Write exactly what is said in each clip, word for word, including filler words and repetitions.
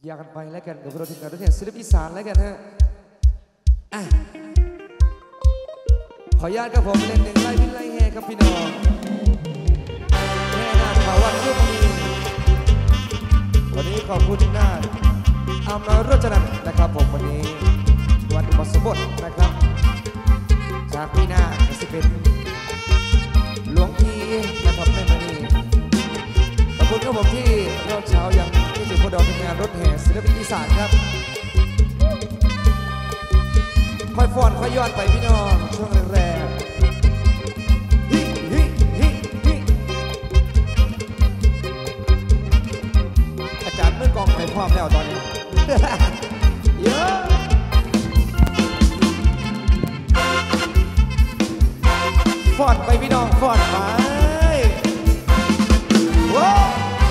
อยากกันไปแล้วกันกับเราทีมงานรถแห่ศิลปินอีสานแล้วกันฮะอ่ะขออนุญาตกับผมเล่นหนึ่งไล่พินไล่แห่ครับพี่น้องแห่นาถาวันรุ่งนี้วันนี้ขอบคุณหน้าอามน้อยรจนันท์นะครับผมวันนี้วันอุปสมบทนะครับจากพี่นาจะสิเป็นหลวงพี่นะครับในวันนี้ขอบคุณครับผมที่รอบเช้ายังที่ถึงพอดอทีมงานรถแห่ศิลปินอีสานครับค่อยฟ้อนค่อยย้อนไปพี่น้องช่วงแรกๆฮิฮิฮิฮิอาจารย์มือกองไปพร้อมแล้วตอนนี้เยอะฟ้อนไปพี่น้องฟ้อนไปว้าว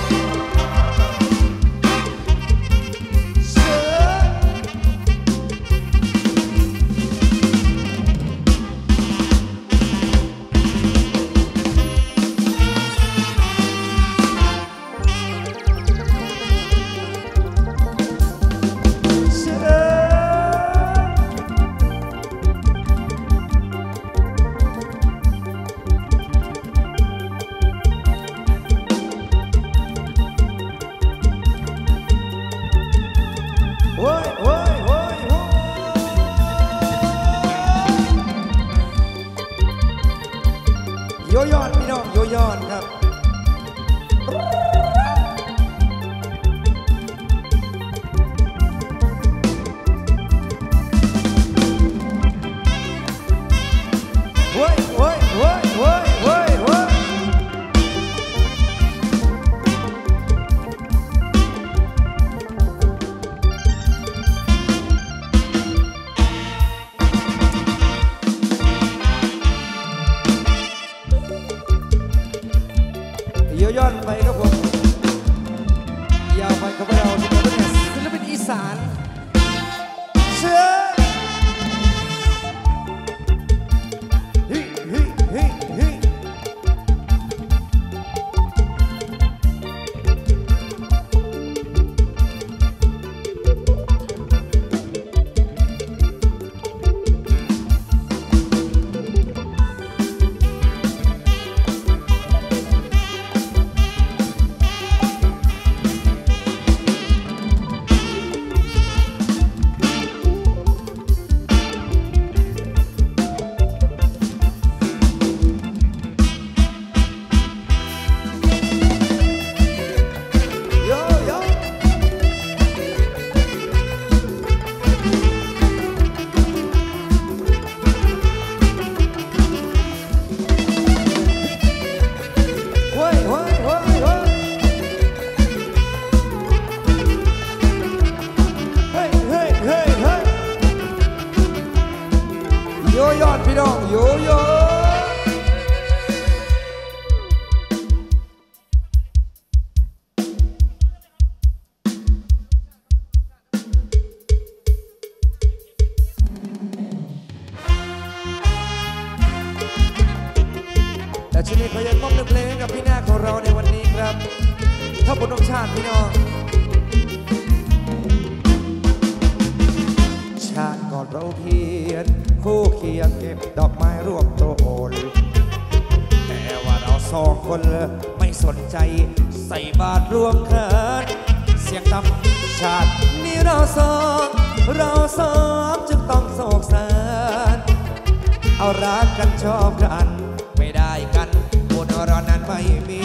โยยอนพี่น้องโยยอนครับเฮ้ยเฮ้ยเฮ้ยเฮ้ยเฮ้ยเฮ้ยโยย้อนไปครับผมยาวไปกับเราที่เป็นศิลปินอีสานเชื่อฮิฮิฮิฮิโยยอนพี่น้องโยโย่และชุดนี้ขอยังมอบเพลงกับพี่นาของเราในวันนี้ครับถ้าบนดวงชาติพี่น้องชาติก่อนเราเพียรคู่เคียงเก็บดอกไม้ร่วมโตนแต่ว่าเราสองคนไม่สนใจใส่บาตรร่วมเขินเสียงธรรมชาตินี้เราสองเราสองจึงต้องโศกสารเอารักกันชอบกันไม่ได้กันบุญเรานั้นไม่มี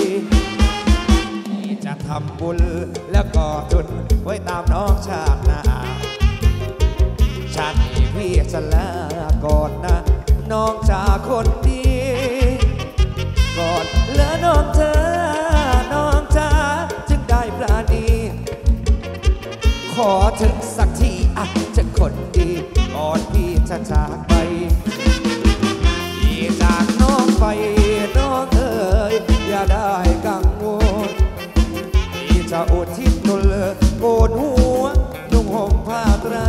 จะทำบุญแล้วก็จุดไว้ตามน้องชาติหน้าชาตินี้พี่จะลาก่อนนะน้องจากคนดีก่อนแล้วน้องเธอน้องจ้าจึงได้ปราณีขอถึงสักทีอ่ะจะคนดีก่อนพี่จะจากไปพี่จากน้องไปน้องเอ๋ยอย่าได้กังวลพี่จะอุทิศตนโกนหัวนุ่งห่มผ้าไตร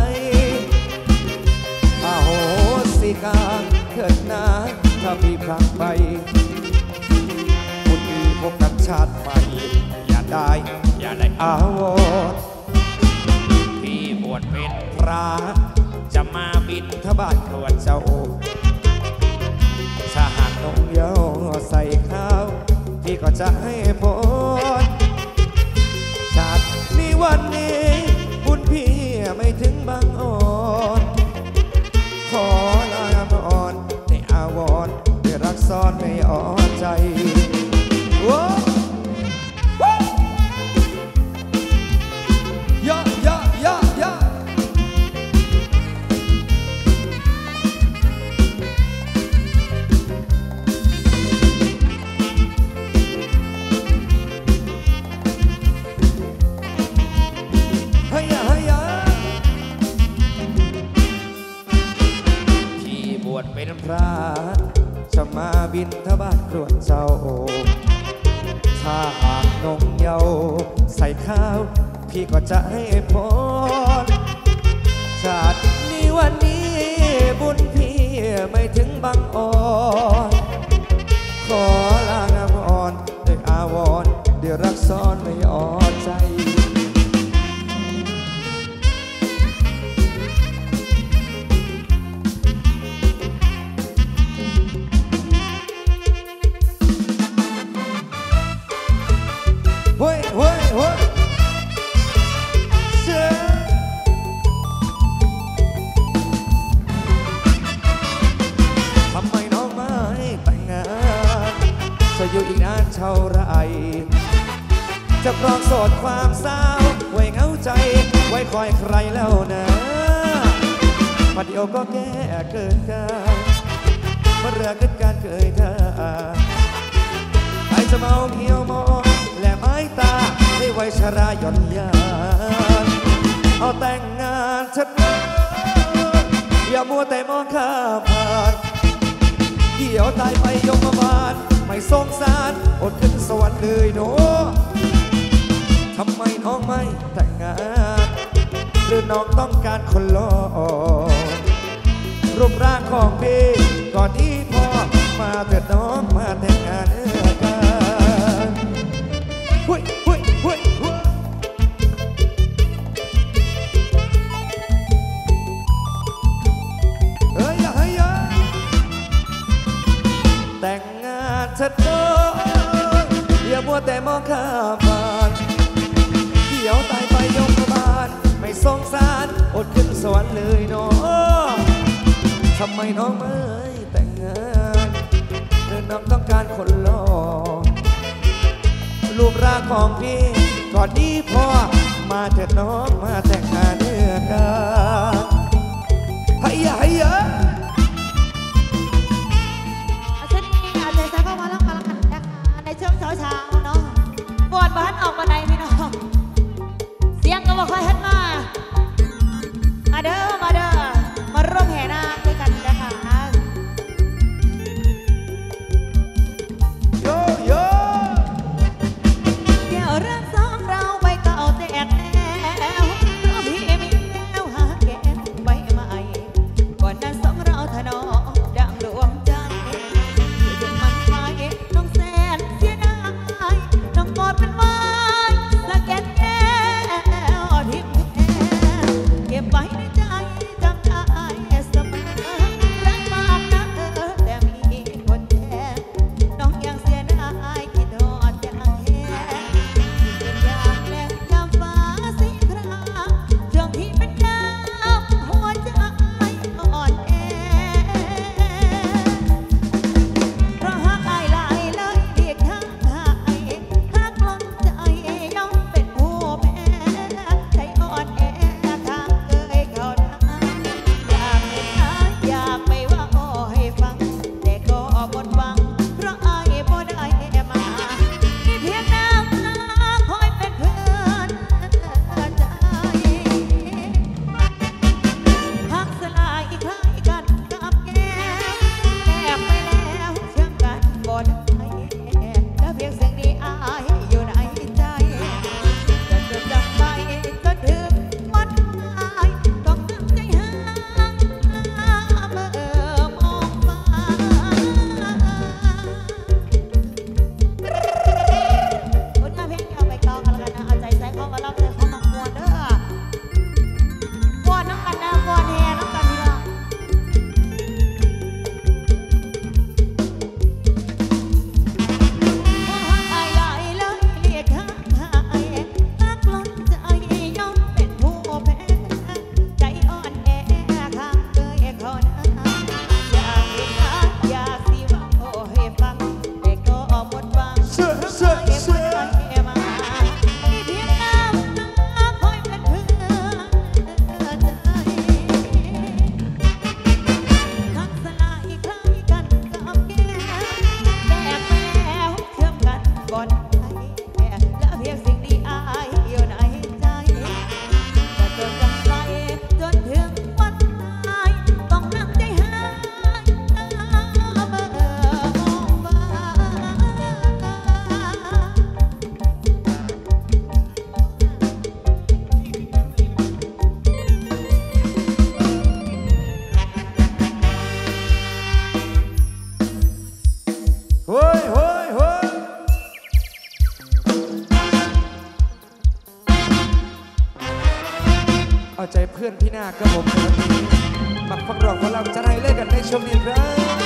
อโหสิกาเถิดนะถ้าพี่พลังไปบุญมีพบกันชาติใหม่อย่าได้อย่าได้อาวรวชเป็นพระจะมาบินทบาทกรวดเจ้าถ้าหากนงเยาใส่ข้าวพี่ก็จะให้พรชาตินี้วันนี้บุญพี่ไม่ถึงบางอ่อนขอลาบอ่อนในอาวรณ์ที่รักซ้อนไม่อ่อนใจโอ้ยะยะยะยะเป็นพระจะมาบินทบาทกรวดเจ้าถ้าหากนงเยาใส่ข้าวพี่ก็จะให้พรชาตินี้วันนี้บุญพี่ไม่ถึงบางอ่อนขอลางามอ่อนด้วยอาวรณ์เดี๋ยวรักซ้อนไม่อ่อนใจเฮ้ยเฮ้ยเฮ้ยเชื่อทำไมน้องไม่แต่งงานจะอยู่อีกนานเท่าไรจะปลองโสดความเศร้าไว้เหงาใจไว้คอยใครแล้วนะพอเดียวก็แก้เกินการเมื่อเรือเกิดการเกิดท่าใครจะเมาเหี่ยวมองและไม้ตาให้ไว้ชราหย่อนยานเอาแต่งงานเถิดนะอย่ามัวแต่มองข้ามผ่านเดี๋ยวตายไปยมบาลไม่สงสารอดขึ้นสวรรค์เลยโนทำไมน้องไม่แต่งงานหรือน้องต้องการคนหล่อรูปร่างของพี่ก็ดีพอมาเถิดน้องมาแต่งงานเออกันหุ้ยหุ้ยหุ้ยหุ้ยเฮ้ยเฮ้ยแต่งงานเถิดน้องอย่ามัวแต่มองข้ามผ่านเดี๋ยวตายไปยมบาลไม่สงสารอดขึ้นสวรรค์เลยน้องทำไมน้องไม่แต่งงานหรือน้องต้องการคนหล่อรูปร่างของพี่ก็ดีพอมาเถิดน้องมาแต่งงานเนื้อกันให้ยะให้ยะอาจารย์นี่อาจารย์จะเข้ามาแล้วกันกันนะคะในช่วงเช้าเช้าเนาะบวชบ้านออกมาไหนพี่น้องเสียงก็บอกค่อยฮัดมามาเด้อมาเด้อมาร่วมแห่นาคด้วยกันนะคะโยโย่เดี๋ยวเรื่องสองเราไปเก่าแตกแนวเอาใจเพื่อนพี่นาคกับผมในวันนี้มักฟังร้องของเราจะได้เล่นกันในช่วงนี้ครับ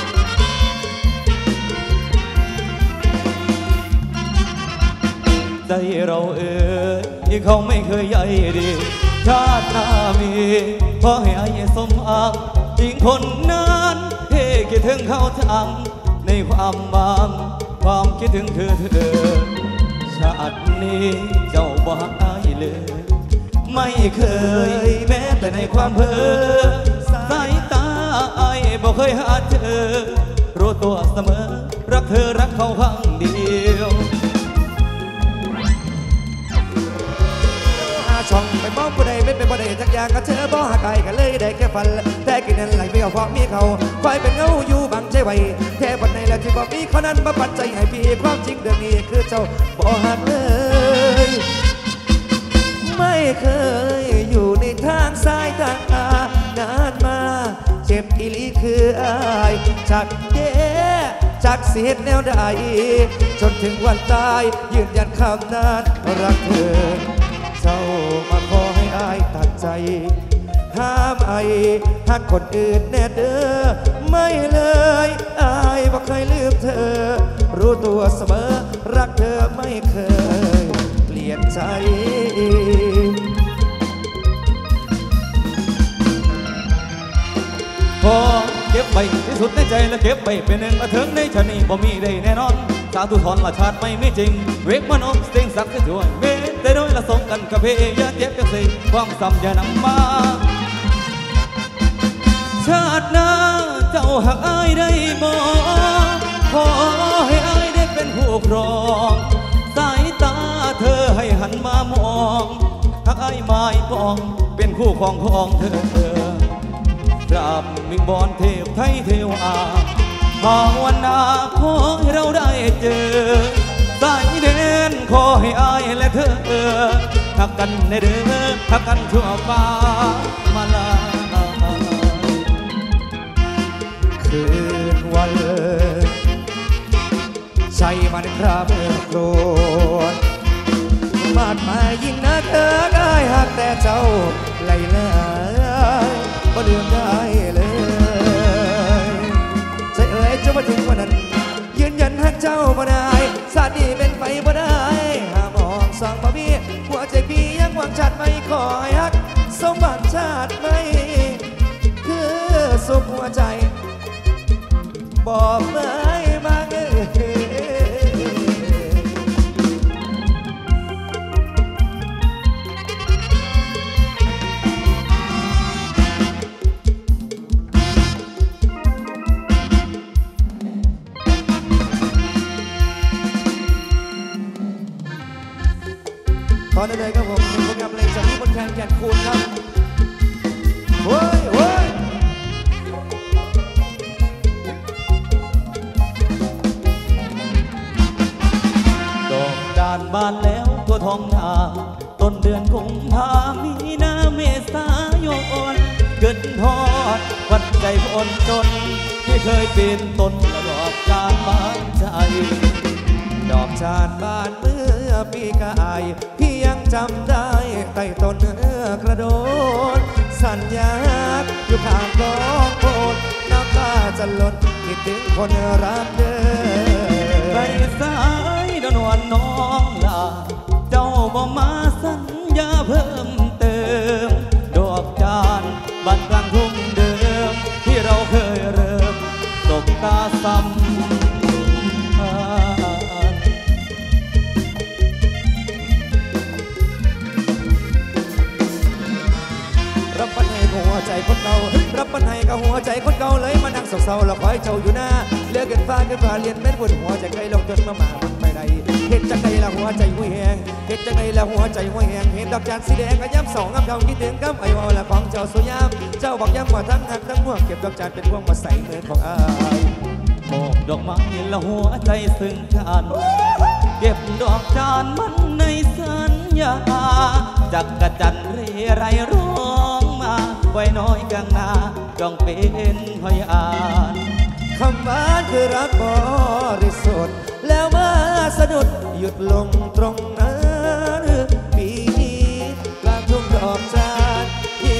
ใจเราเอ่ยเขาไม่เคยใยดีชาติหน้ามีขอให้ไอ้สมอังอีกคนนั้นเฮ้คิดถึงเขาทั้งในความบางความคิดถึงเธอเธอชาตินี้เจ้าบ่หายเลยไม่เคยแม้แต่ในความเพ้อสายตาไอ้บ่เคยหาเธอรู้ตัวเสมอรักเธอรักเขาข้างเดียวช่องไปมองผู้ใดไม่เป็นผู้ใดทักอย่างกับเธอบ่หาไกลกันเลยได้แค่ฝันแต่กินนั้นไหลเบี้ยวเพราะมีเขาคอยเป็นเงาอยู่บังใจไว้แค่บัดในและที่บอกมีเขานั้นมาปัดใจให้พี่ความจริงเรื่องนี้คือเจ้าบ่หักเลยไม่เคยอยู่ในทางสายตานานมาเจ็บอีหลีคืออายจากเย่จากเสียแนวใดจนถึงวันตายยืนยันคำนั้นรักเธอเจ้ามาขอให้อายตัดใจห้ามไอ้หักคนอื่นแน่เด้อไม่เลยอายบ่เคยลืมเธอรู้ตัวเสมอรักเธอไม่เคยเปลี่ยนใจพอเก็บไปที่สุดในใจและเก็บไปเป็นหนึ่งมาถึงในชนีบ่มีได้แน่นอนสาธุทอนละชาติไม่ไม่จริงเวกมันอมเสียงสักจะช่วยเวแต่โดยละสงกันกับเพยอย่าเจ็บจังสิความซ้ำอย่านำมาชาติหน้าเจ้าหักอายได้บ่ขอให้อายได้เป็นผู้ครองสายตาเธอให้หันมามองหักอายไม้ปองเป็นคู่ของของเธอกราบมิงบอนเทพไทยเทวาภาวนาขอให้เราได้เจอสายเด่นขอให้อายและเธอหักกันในเด้อหักกันชั่วฟ้ามาลาคืนวันใช่มันคราเมื่อโกรธมาดมายิ่งนะเธอได้หักแต่เจ้าไหลเลยบ่ลืมได้เลยใจเอ๋ยจะมาถึงวันนั้นยืนยันหักเจ้าบ่ได้สาดีเป็นไปบ่ได้หามองสองบ่มีหัวใจพี่ยังหวังชาติไม่คอยหักสมบัติชาติไม่คือสุขหัวใจบอกไม่มาเงยตอนนี้เลยครับผมเป็นโปรแกรมเพลงจากพี่มนต์แคนแก่นคูณครับโว้ยโว้ยดอกดานบานแล้วตัวทองนาต้นเดือนกุมภามีนาเมษายนเกิดทอดวัดใจคนจนที่เคยเป็นต้นดอกจานบานใจดอกจานบานเมื่อปีกายพี่ยังจำได้ใต้ต้นกระโดดสัญญาอยู่ข้างกองโพดน้ำตาจะหล่นคิดถึงคนรักเดิมไปสายดนวันน้องลาเจ้าบ่มาสัญญาเพิ่มเติมดอกจานบานกลางทุ่งเดิมที่เราเคยเริ่มตกตาซ้ำรับปัญให้กับหัวใจคนเก่ารับปัญให้กับหัวใจคนเก่าเลยมานั่งเศร้าๆแล้วคอยเจ้าอยู่หน้าเลือกกันฟ้ากันฟ้าเรียนเป็นบนหัวใจใครลงจนมาหมามันไม่ได้เห็นจังใดละหัวใจหัวแหงเห็นจังใดละหัวใจหัวแหงเห็นดอกจานสีแดงก็ย้ำสองง้ำเก่าคิดถึงกับไอ้วอลละของเจ้าสวยงามเจ้าบอกย้ำว่าทั้งหักทั้งห่วงเก็บดอกจานเป็นพวงมาใส่มือของอายโบกดอกไม้ละหัวใจซึ้งกันเก็บดอกจานมันในสัญญาจักกะจันเรไรร้องมาไว้น้อยกลางนาจ้องเป็นพยานคำว่าคือรักบริสุทธิ์แล้วมาสะดุดหยุดลงตรงนั้นปีนี้กลางทุ่งดอกจานที่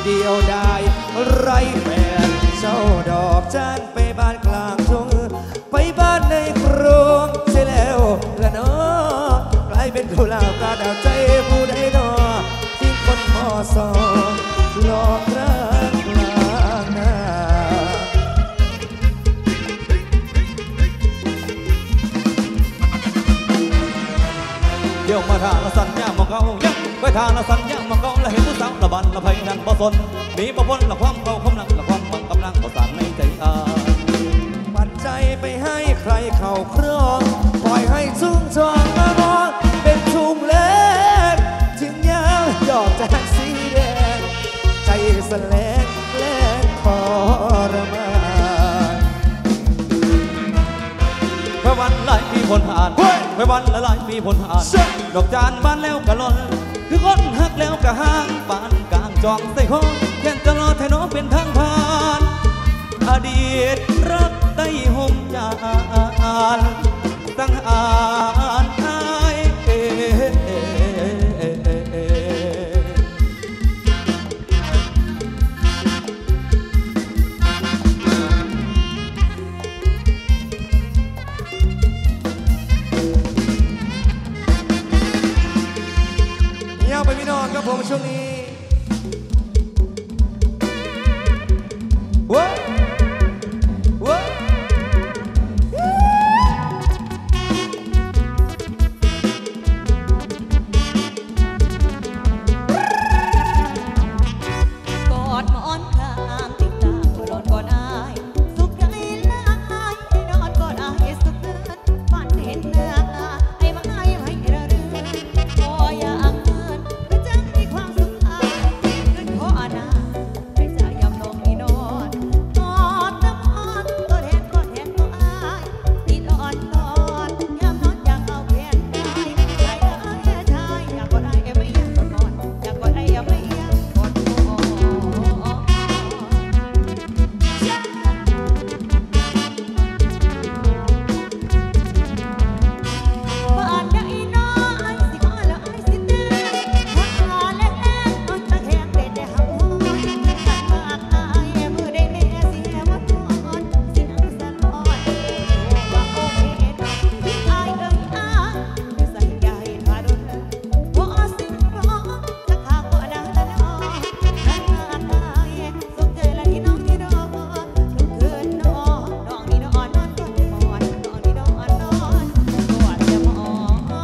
เดียวได้ไรแฟนเช่าดอกจานไปบ้านกลางทุ่งไปบ้านในกรุงใช่แล้วละเนาะกลายเป็นกุหลาบตาดาวใจผู้ใดเนาะที่คนมอสองหลอกรักกลางนาเดี๋ยวมาทางละสัญญามองเขายังไปทางละสัญญามองเขาและเห็นผู้สาวละบันละไพนั่นบ่สนหนีบ่พ้นละความเก่าความหนักละความบังกำลังบ่สานในใจอายปัดใจไปให้ใครเข้าครองปล่อยให้ชุ่มชองมามองเป็นทุ่งเล็กถึงยาวดอกจานสีแดงใจสแลงแลกทรมานเพื่อวันหลายปีผลผ่านเพื่อวันละหลายปีผลผ่านดอกจานบานแล้วก็หล่นคือคนหักแล้วก็ห่างปานกลางจองใส่คอแค่จะรอแทนน้องเป็นทางผ่านอดีตรักได้ห่มยานตั้งอ่านอายยาวไปพี่น้องครับผมช่วงนี้ว้าวว้าวกอดหมอนข้างติดตาหัวร้อนก่อนอายสุขใจลายให้นอนก่อนอายสุขเกินฝันเห็นเนื้อให้มาให้ให้ระรื่นพออยากเงินเพื่อจะมีความสุขอายเงินขออาณาให้ใจยำลงนี่นอนกอดน้ำอ่อนก็แทนก็แทนก็อายติดอ่อนตอนยำนอนอยากเอาแขนได้ใจเอ้ยชายอยากกอดอายไม่อยากกอดนอนอยากกอดอายไม่อยากกอดนอน บ้านใดน้อยสิขอละไอ้สิเต้ถ้าเล็กๆน้อยตะแคงเด็ดได้หักหัวขันมากอายมือได้แม่เสียวัดนอนสินั่งสลอนว่าโอเคน้องอายเอ้ยอายอยู่ใส่ใหญ่ทารุณบ่สิ่งร้องจะขาบ่ดังตลอดขันมากอายสุขใจละที่น้องที่ดอกทุกคืนนอนน้องนี่นอนนอนกอดหมอนน้องนี่นอนนอนกอดจะหมอน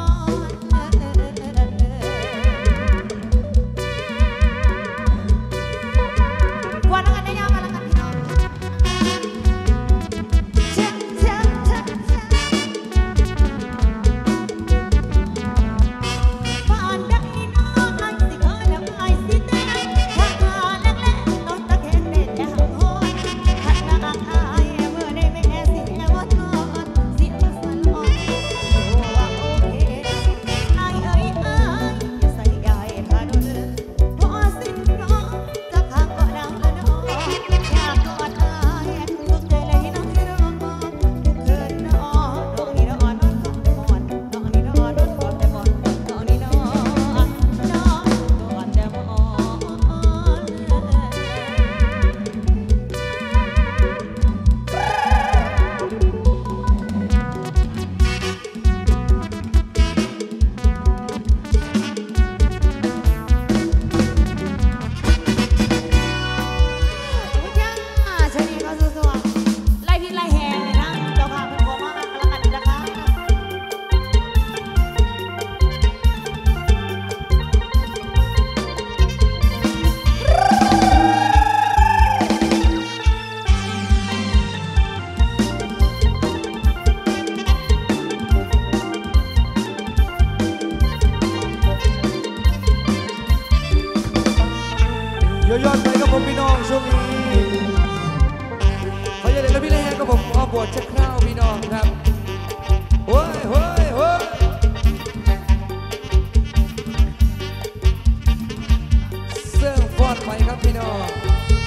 วันนั้นได้ยามมาแล้วกันพี่น้องเช็คเช็คเช็คเช็คบ้านใดน้อยสิขอละไอ้สิเต้ถ้าเล็กๆน้องตะแคงเด็ดจะหักหัวขันมากอายเมื่อได้แม่เสียวัดนอนเสียมาสลอนว่าโอเคอายเอ้ยอายอย่าใส่ใหญ่ทารุณเพราะสิ่งร้องจะขาดก็ดังละน้องอยากกอดอายสุขใจเลยน้องที่รอทุกคืนนอนน้องนี่นอนนอนกอดแต่หมอนน้องนี่นอนนอนกอดแต่หมอนน้องนี่นอนนอนกอดแต่หมอนคุณย่าเชิญดีมาสู้ๆไล่พิษไล่แหงเลยนะเจ้าค่ะเป็นขอมากันละกันนะคะย้อนไปกับผมพี่น้องช่วงนี้ขออย่าเด็ดแล้วพี่เล่กับผมขอบวชชักข้าวพี่น้องครับโอ้ยโอ้ยโอ้ยเสื้อฟอดไปครับพี่น้อง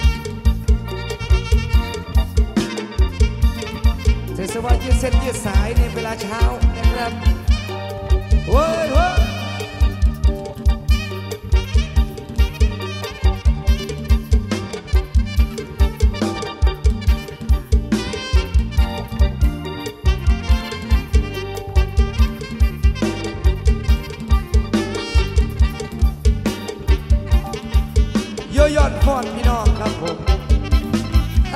เทศบาลยืดเส้นยืดสายในเวลาเช้านะครับโอ้ยโอ้ยฟ้อนพี่น้องครับผมเอ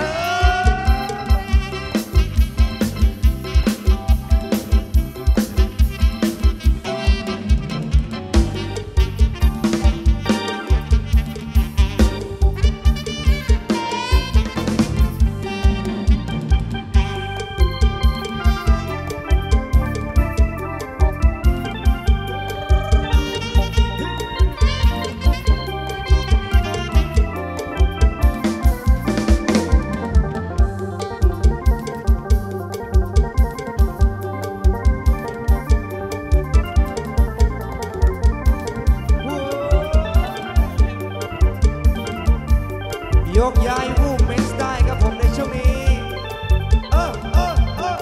อยกย้ายวูบเมนส์ได้ครับผมในช่วงนี้เออเออเอ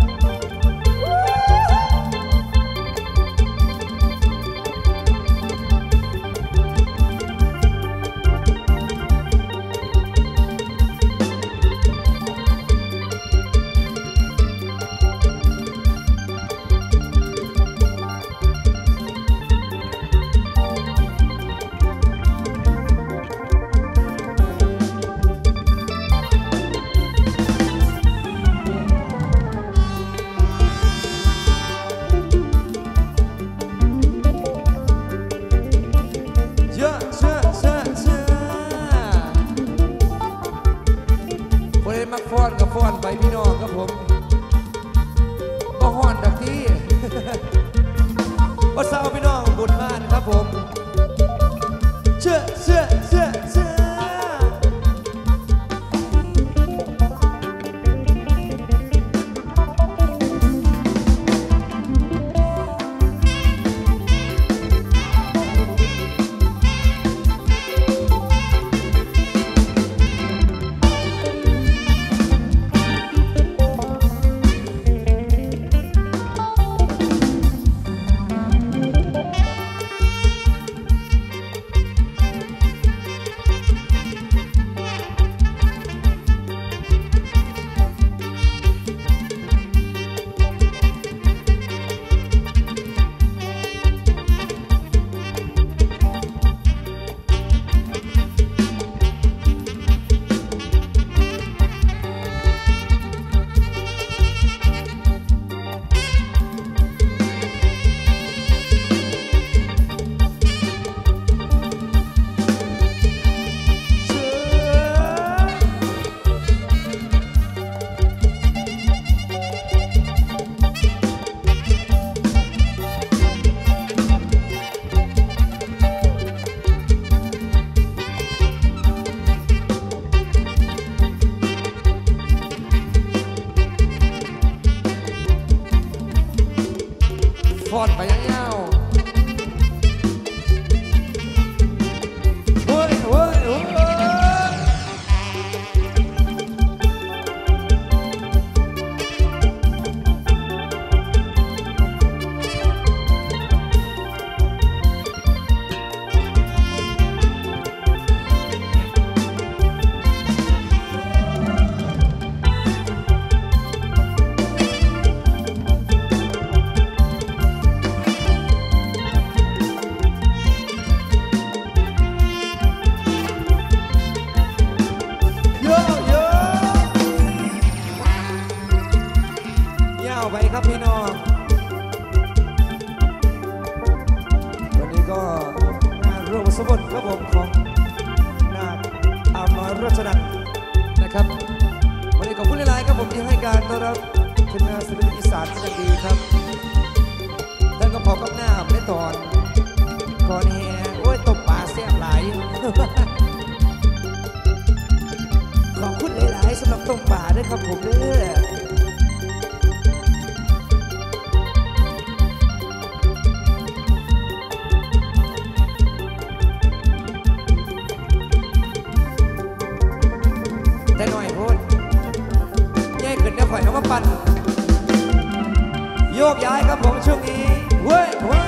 มักฟ้อนกับฟ้อนไปพี่น้องครับผมก็ฮ้อนดักที่ ว่าสาวพี่น้องบุญบ้านครับผมเชื่อเชื่อเชื่อเชื่อฟ้อนไปยาวๆเฮ้ยเฮ้ยเฮ้ยไปครับพี่น้องวันนี้ก็งานร่วมสมบูรณ์ครับผมของนาคอามน้อยรัชนันท์นะครับวันนี้ขอบคุณหลายๆครับผมที่ให้การต้อนรับทีมงานศิลปินอีสานเป็นอย่างดีครับท่านก็พอกับหน้าไม่ตอนก่อนแห่โอ้ยตบป่าแซ่บหลาย ขอบคุณหลายๆสำหรับตบป่าด้วยครับผมเด้อแต่หน่อยพูดแย่ขึ้นเดี๋ยวข่อยน้ำมาปั่นโยกย้ายครับผมช่วงนี้เว้ยเว้ย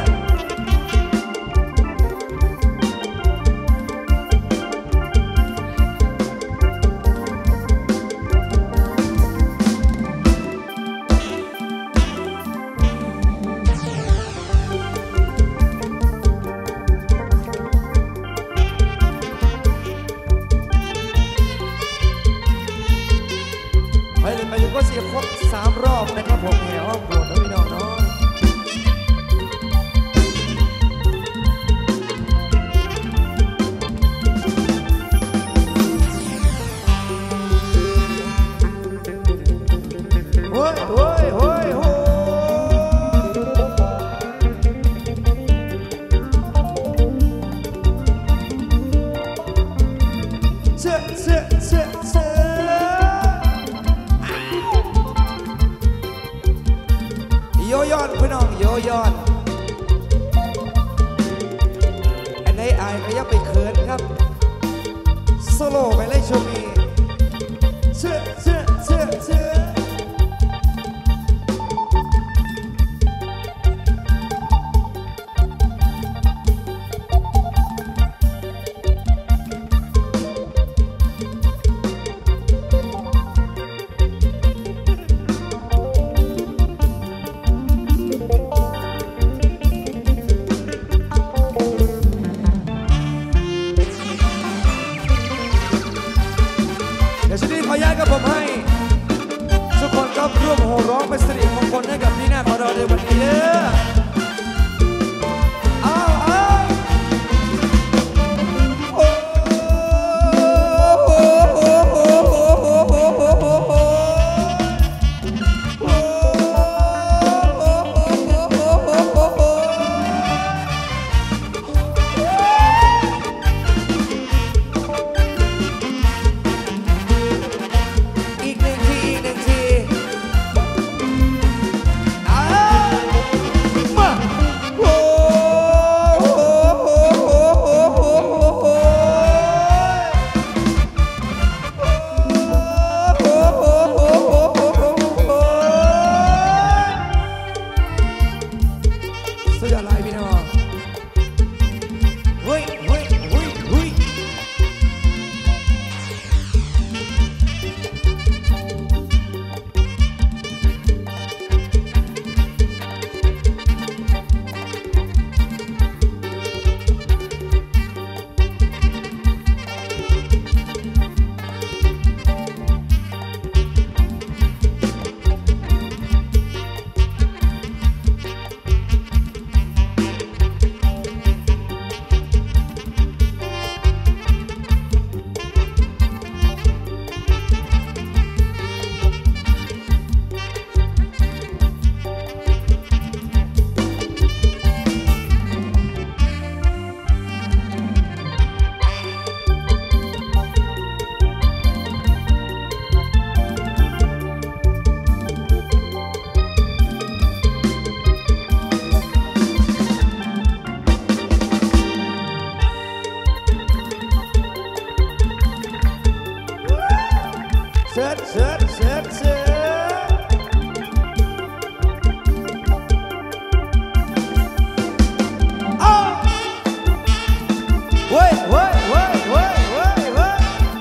ดเชิดเชิดเชิดอ้าวเว้ยเว้ยเว้ยเว้ยเว้ยเว้ย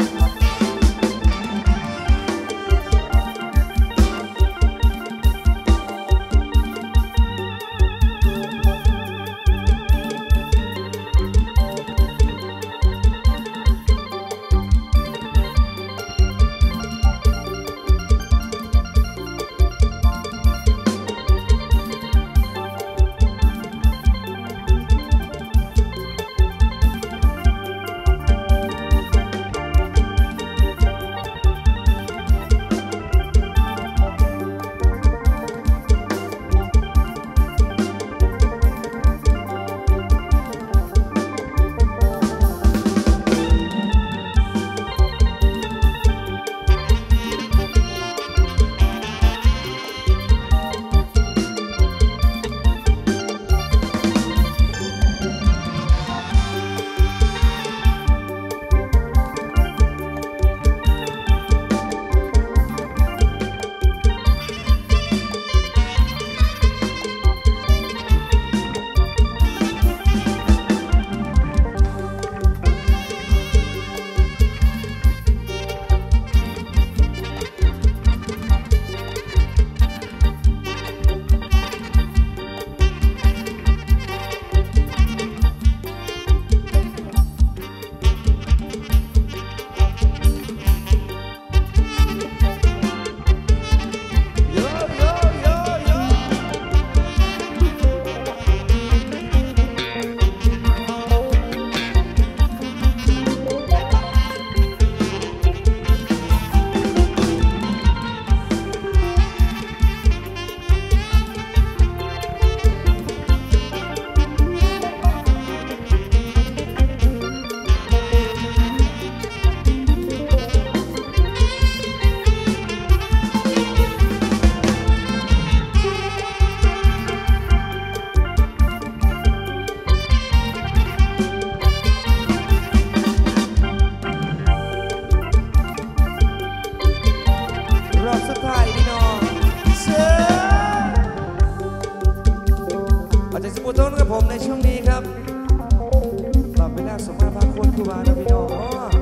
ผมในช่วงนี้ครับหลับไปแล้วสมมาพาคนคือมาแล้วพี่น้อง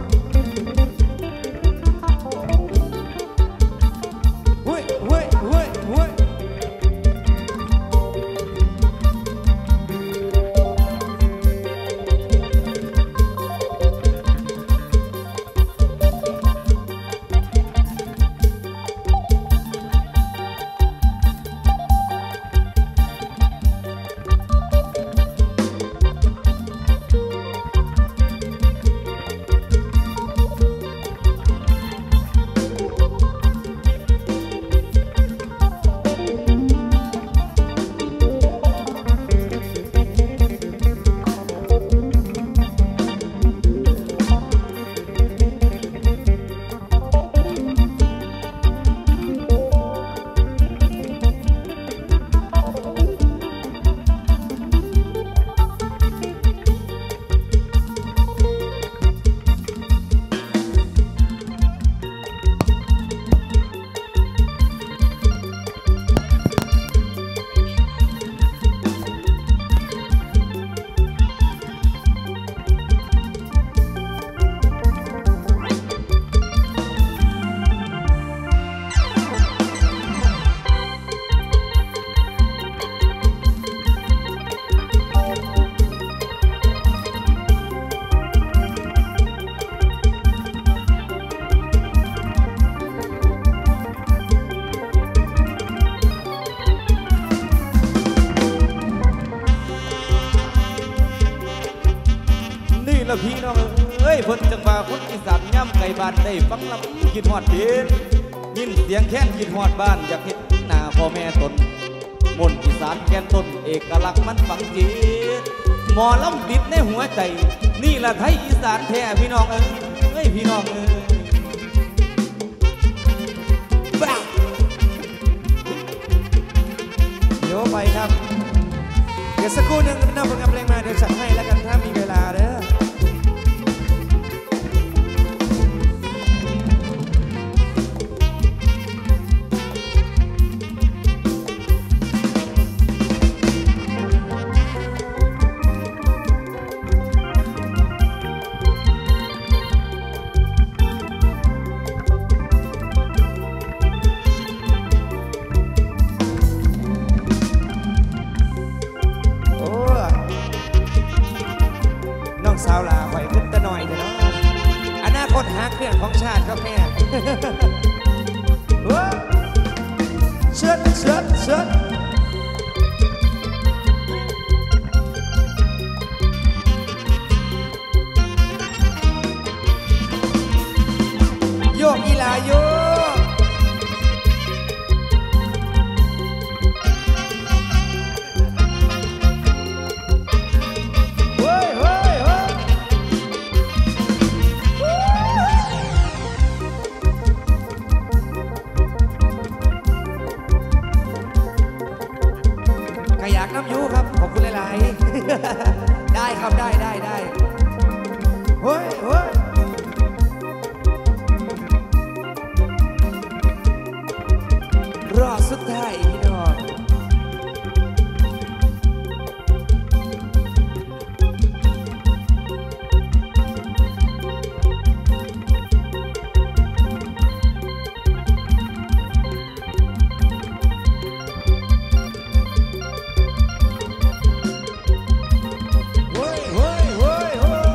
เฮ้ยเฮ้ยเฮ้ยเฮ้ยแล้วพี่น้องเอ้ยเพิ่นจังว่าคนอีสานย่ำไก่บ้านได้ฟังลำคิดฮอดเดินยินเสียงแค้นคิดฮอดบ้านอยากเห็นหน้าพ่อแม่ตนมนต์อีสานแค้นตนเอกลักษณ์มันฝังจิตหมอลำดิดในหัวใจนี่ละไทยอีสานแท้พี่น้องเอ้ยพี่น้องเอ้ยเดี๋ยวไปครับเดี๋ยวสักครู่หนึ่งนำผลงานเพลงมาเดี๋ยวจัดให้แล้วกันถ้ามีเวลาเด้อน้องสาวลาไว้ขึ้นตะหน่อยเถอะเนาะอนาคตหาเครื่องของชาติครับแม่เชิดเชิดเชิดโยกอีลาโยกเฮ้ยเฮ้ยเฮ้ยก็อยากน้ำยูครับขอบคุณหลายๆได้ครับได้ได้ได้เฮ้ยเฮ้ยรอบสุดท้ายพี่น้องเฮ้ยเฮ้ยเฮ้ยเฮ้ย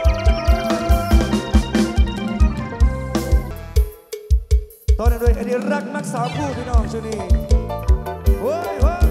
ตอนนั้นด้วยอดีตรักมักสาวผู้พี่น้องชุนี้เฮ้ยเฮ้ย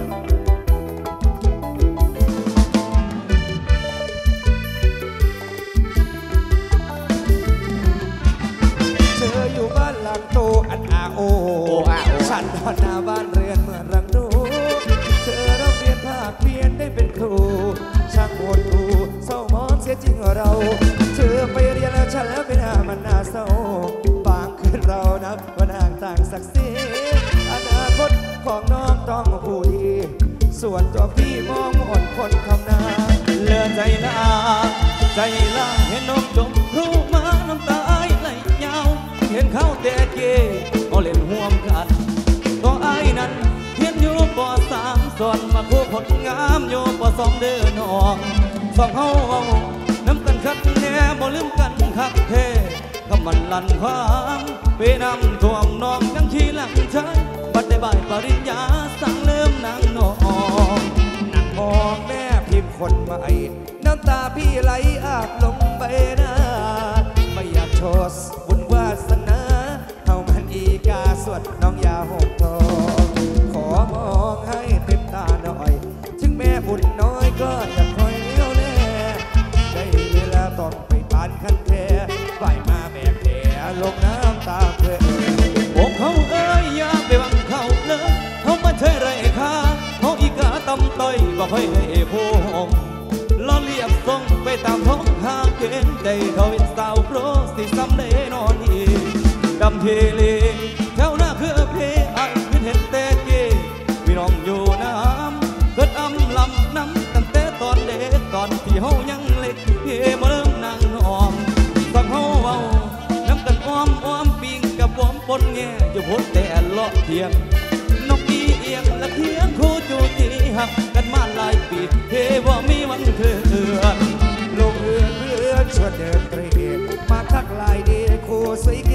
เธออยู่บ้านหลังโตอันอาโอฉันนอนหน้าบ้านเรือนเมื่อรังดูเธอเราเปลี่ยนภาคเปลี่ยนได้เป็นครูช่างโหดหูเศร้ามองเสียจริงเรา เธอไปเรียนแล้วฉันแล้วไปหน้ามันน่าเศร้าบางคืนเรานับวันห่างต่างศักดิ์ศรีอนาคตของน้องต้องผู้ดีส่วนตัวพี่มองอ่อนคนทำนาเลือใจลาใจลาเห็นน้องจมรู้มาน้ำตาไหลยาวเห็นเขาแต่เกเอาเล่นห่วมกันก็ไอ้นั้นเห็นอยู่ปอสามส่วนมาคู่ผลงามอยู่ปอสองเดินออกสองเฮาเอาน้ำกันคัดแน่บ่ลืมกันคักเทคำมันลั่นความไปนำท่วมน้องยังขี้หลังใช้บัดได้บ่ายปริญญาสั่งเริ่มนางนองนั่งมองแม่พิมพ์คนใหม่น้ำตาพี่ไหลอาบลงใบหน้าไม่อยากโชว์บุญวาสนาเท่ามันอีกาสวดน้องยาหกทองขอมองให้เต็มตาหน่อยถึงแม่บุญน้อยก็จะคอยเลี้ยวแลได้เวลาต้องไปปานคันแท้ไหวมาแบกแผลลงน้ำตาเพื่ออกเขาเอ้ยอย่าไปหวังเขาเลยเขาไม่ใช่ไรค่าเขาอีกาตำต้อยบ่ค่อยได้พูงล้อเลียบส่งไปตามท้องหาเกณฑ์ใจเขาเป็นสาวโปรสิซ้ำได้นอนอีกดำเทเลแถวหน้าคือเพไอขึ้นเห็นแต่เกพี่น้องอยู่น้ำเกิดอำลำน้ำตั้งแต่ตอนเด็กตอนที่เฮายังเล็กเฮมาเริ่มนั่งนอนสักเฮาเบาน้ำกันอ้อมอ้อมปิงกับอ้อมปนแง่อยู่พ้นแต่เลาะเทียงนกอีเอียงและเทียงคู่จูตีหักกันมาหลายปีเฮว่ามีวันเคลื่อนลงเรือนเรือนชวนเดินเตรียมาทักลายดีคู่สวย